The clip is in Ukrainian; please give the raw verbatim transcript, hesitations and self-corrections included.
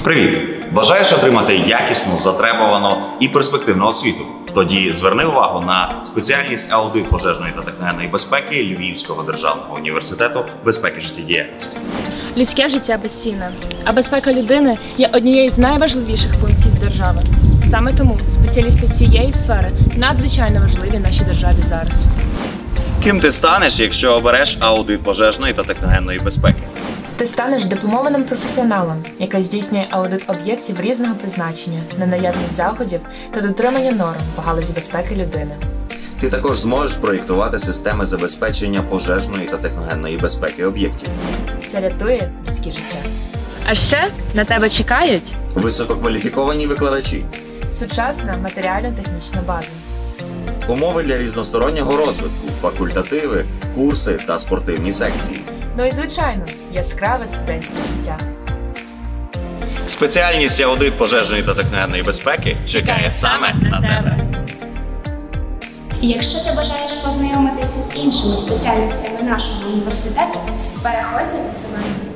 Привіт! Бажаєш отримати якісну, затребувану і перспективну освіту? Тоді зверни увагу на спеціальність аудит пожежної та техногенної безпеки Львівського державного університету безпеки життєдіяльності. Людське життя безцінне, а безпека людини є однією з найважливіших функцій держави. Саме тому спеціалісти цієї сфери надзвичайно важливі нашій державі зараз. Ким ти станеш, якщо обереш аудит пожежної та техногенної безпеки? Ти станеш дипломованим професіоналом, який здійснює аудит об'єктів різного призначення на наявність заходів та дотримання норм по галузі безпеки людини. Ти також зможеш проєктувати системи забезпечення пожежної та техногенної безпеки об'єктів. Це рятує людське життя. А ще на тебе чекають Висококваліфіковані викладачі, Сучасна матеріально-технічна база. умови для різностороннього розвитку, факультативи, курси та спортивні секції. Ну і, звичайно, яскраве студентське життя. Спеціальність аудит пожежної та техногенної безпеки чекає саме на тебе. І якщо ти бажаєш познайомитися з іншими спеціальностями нашого університету, переходь за посиланням.